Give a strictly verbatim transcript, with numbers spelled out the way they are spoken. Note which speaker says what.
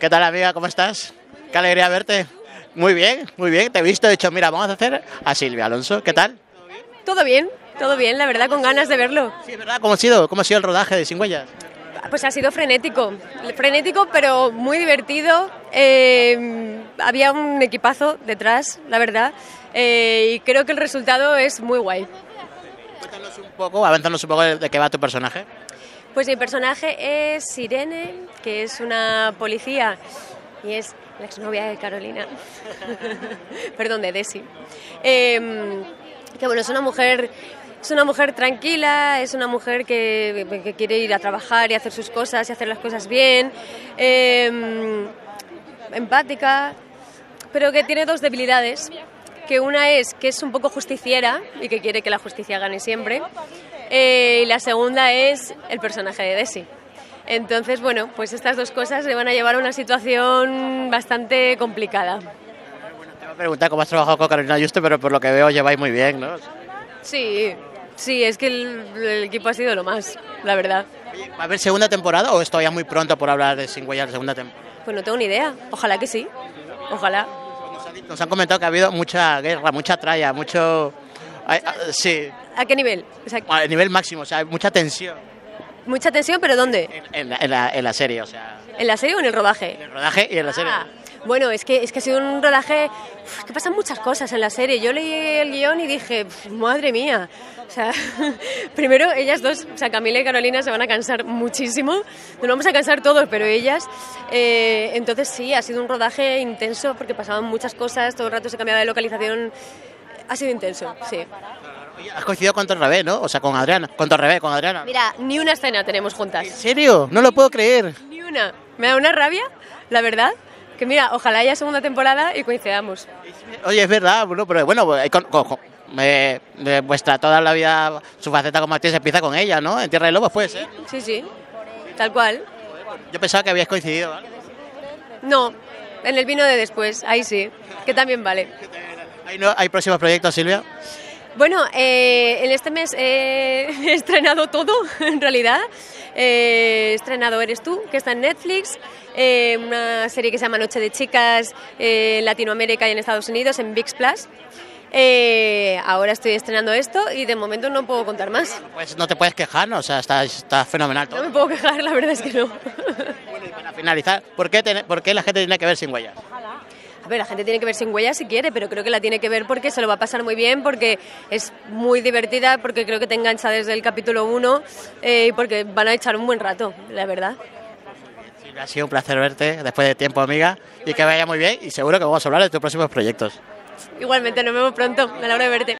Speaker 1: ¿Qué tal, amiga? ¿Cómo estás? Qué alegría verte. Muy bien, muy bien. Te he visto. He dicho, mira, vamos a hacer a Silvia Alonso. ¿Qué tal?
Speaker 2: Todo bien, todo bien, la verdad, con ganas de verlo.
Speaker 1: Sí, es verdad. ¿Cómo ha sido? ¿Cómo ha sido el rodaje de Sin Huellas?
Speaker 2: Pues ha sido frenético, frenético pero muy divertido. Eh, había un equipazo detrás, la verdad, eh, y creo que el resultado es muy guay.
Speaker 1: Cuéntanos un poco, avanzanos un poco de, de qué va tu personaje.
Speaker 2: Pues mi personaje es Irene, que es una policía y es la exnovia de Carolina, perdón, de Desi. Eh, que bueno, es una mujer... Es una mujer tranquila, es una mujer que, que quiere ir a trabajar y hacer sus cosas y hacer las cosas bien, eh, empática, pero que tiene dos debilidades, que una es que es un poco justiciera y que quiere que la justicia gane siempre, eh, y la segunda es el personaje de Desi. Entonces, bueno, pues estas dos cosas le van a llevar a una situación bastante complicada.
Speaker 1: Bueno, te voy a preguntar cómo has trabajado con Carolina Yuste, pero por lo que veo lleváis muy bien, ¿no?
Speaker 2: Sí, sí, es que el, el equipo ha sido lo más, la verdad.
Speaker 1: ¿Va a haber segunda temporada o es todavía muy pronto por hablar de Sin Huellas de segunda temporada?
Speaker 2: Pues no tengo ni idea, ojalá que sí, ojalá.
Speaker 1: Nos han comentado que ha habido mucha guerra, mucha tralla, mucho... Sí,
Speaker 2: ¿A qué nivel? O sea,
Speaker 1: a nivel máximo, o sea, hay mucha tensión
Speaker 2: mucha tensión, pero ¿dónde?
Speaker 1: en, en la, en, la, en la serie, o sea...
Speaker 2: ¿En la serie o en el rodaje?
Speaker 1: En el rodaje y en la serie.
Speaker 2: Ah, bueno, es que, es que ha sido un rodaje... Uf, que pasan muchas cosas en la serie. Yo leí el guión y dije, madre mía. O sea, primero ellas dos, o sea, Camila y Carolina se van a cansar muchísimo. Nos vamos a cansar todos, pero ellas... Eh, entonces sí, ha sido un rodaje intenso porque pasaban muchas cosas, todo el rato se cambiaba de localización. Ha sido intenso, sí.
Speaker 1: Has coincidido con Torrebé, ¿no? O sea, con Adriana. Con Torrebé, con Adriana.
Speaker 2: Mira, ni una escena tenemos juntas.
Speaker 1: ¿En serio? No lo puedo creer.
Speaker 2: Ni una. Me da una rabia, la verdad, que mira, ojalá haya segunda temporada y coincidamos.
Speaker 1: Oye, es verdad, bueno, pero bueno, con, con, con, me, de vuestra toda la vida, su faceta como actriz empieza con ella, ¿no? En Tierra de Lobos puede ser.
Speaker 2: Sí, sí, tal cual.
Speaker 1: Yo pensaba que habíais coincidido, ¿vale?
Speaker 2: No, en el vino de después, ahí sí, que también vale.
Speaker 1: ¿Hay, no, ¿Hay próximos proyectos, Silvia?
Speaker 2: Bueno, eh, en este mes he estrenado todo, en realidad. Eh, he estrenado Eres tú, que está en Netflix, eh, una serie que se llama Noche de Chicas eh, en Latinoamérica y en Estados Unidos, en ViX Plus. Eh, ahora estoy estrenando esto y de momento no puedo contar más.
Speaker 1: Pues no te puedes quejar, ¿no? O sea, está, está fenomenal todo.
Speaker 2: No me puedo quejar, la verdad es que no.
Speaker 1: Bueno, y para finalizar, ¿por qué, ten, ¿por qué la gente tiene que ver Sin Huellas?
Speaker 2: A ver, la gente tiene que ver Sin Huellas si quiere, pero creo que la tiene que ver porque se lo va a pasar muy bien, porque es muy divertida, porque creo que te engancha desde el capítulo uno eh, y porque van a echar un buen rato, la verdad.
Speaker 1: Silvia, ha sido un placer verte después de tiempo, amiga, y que vaya muy bien y seguro que vamos a hablar de tus próximos proyectos.
Speaker 2: Igualmente, nos vemos pronto, me alegro de verte.